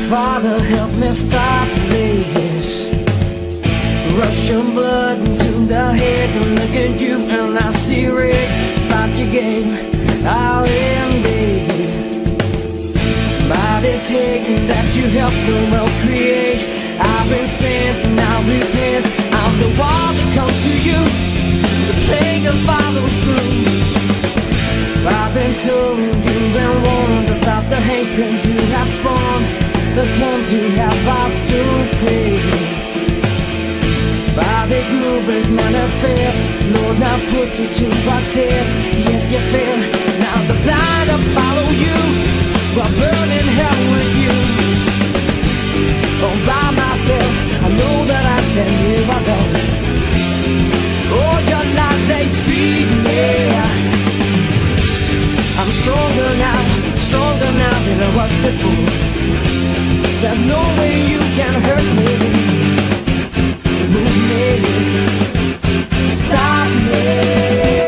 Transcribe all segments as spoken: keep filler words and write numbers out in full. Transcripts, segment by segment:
Father, help me stop this. Russian blood into the head. Look at you and I see red. Stop your game, I'll end it. By this hate that you helped the world create, I've been sent, now repent. I'm the one that comes to you, the pagan follows through. I've been told you've been warned to stop the hatred you have spawned, the crimes you have asked to pay. By this movement manifest, Lord, now put you to a test, yet you fail. Now the blind will follow you, while burning hell with you. All by myself, I know that I stand here alone. Oh, your lies, they feed me. I'm stronger now, stronger now than I was before. There's no way you can hurt me, move me, stop me.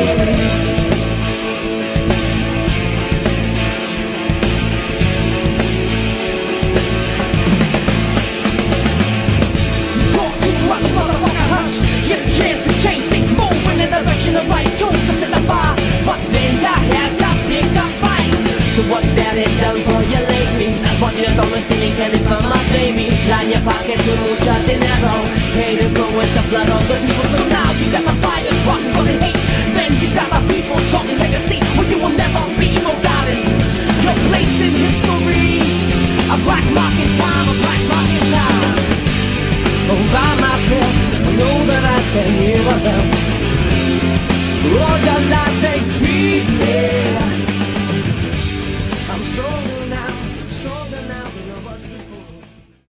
Talk too much, motherfucker, hush. Get a chance to change things, move in the direction of right. Choose to set the fire, but then I had to pick a fight. So what's that it done for you lately? What you don't stealing candy from my baby. Line your pocket to mucha dinero. Pay to go with the blood of the people. So now you got my fighters rocking for the hate. Then you got my people talking legacy. Well, you will never be forgotten. Your place in history, a black mark in time, a black mark in time. All by myself, I know that I stand here alone. All your life